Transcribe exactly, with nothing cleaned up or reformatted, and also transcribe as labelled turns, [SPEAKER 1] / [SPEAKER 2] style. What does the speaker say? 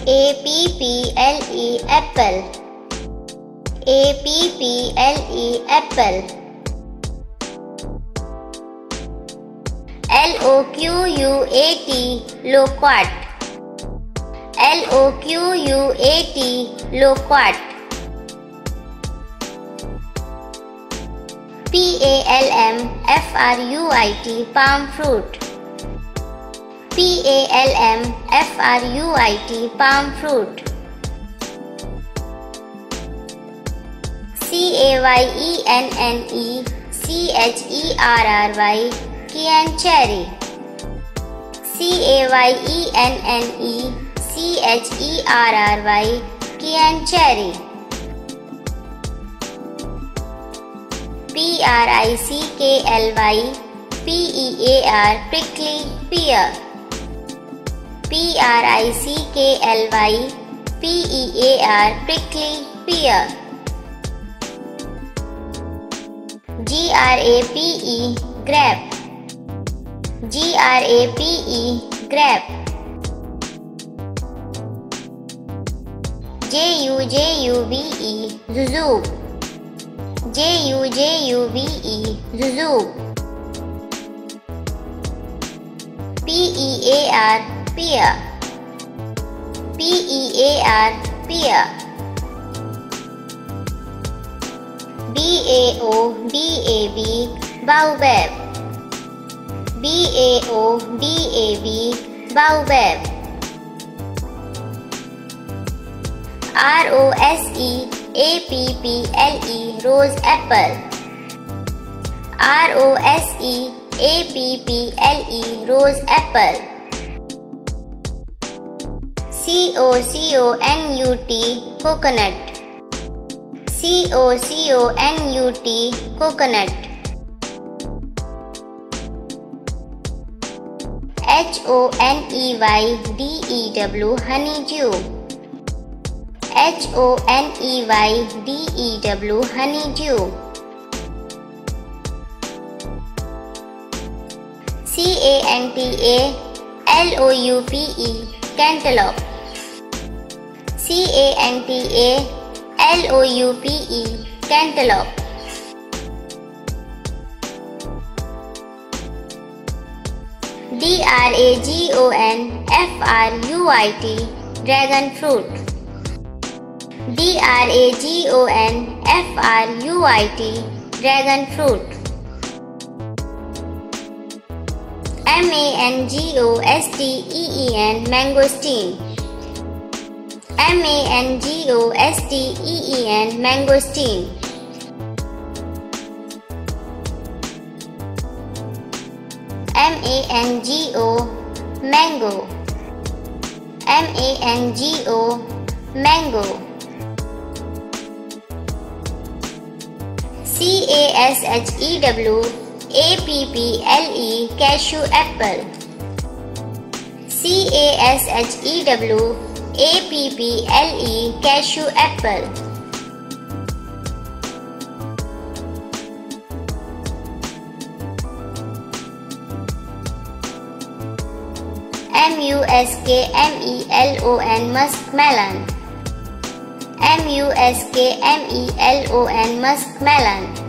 [SPEAKER 1] A P P L E apple. A P P L E apple. L O Q U A T loquat. L O Q U A T loquat. P A L M F R U I T palm fruit. P A L M F R U I T palm fruit. C A Y E N N E C H E R R Y cyan cherry. C A Y E N N E C H E R R Y cyan cherry. P R I C K L Y P E A R prickly pear. P R I C K L Y P E A R prickly pear. G R A P E grape. G R A P E grape. J U J U B E jujube. J U J U B E jujube. P E A R pear. P E A R pear. B A O B A B baobab. B A O B A B baobab. R O S E A P P L E rose apple. R O S E A P P L E rose apple. C O C O N U T coconut. C O C O N U T coconut. H O N E Y D E W honeydew. H O N E Y D E W honeydew. C A N T A L O U P E cantaloupe. C A N T A L O U P E cantaloupe. D R A G O N F R U I T dragon fruit. D R A G O N F R U I T dragon fruit. M A N G O S T E E N mangosteen. M A N G O S T E E N mangosteen. M A N G O mango. M A N G O mango. C A S H E W A P P L E cashew apple. C A S H E W A P P L E cashew apple. M U S K M E L O N muskmelon. M U S K M E L O N muskmelon.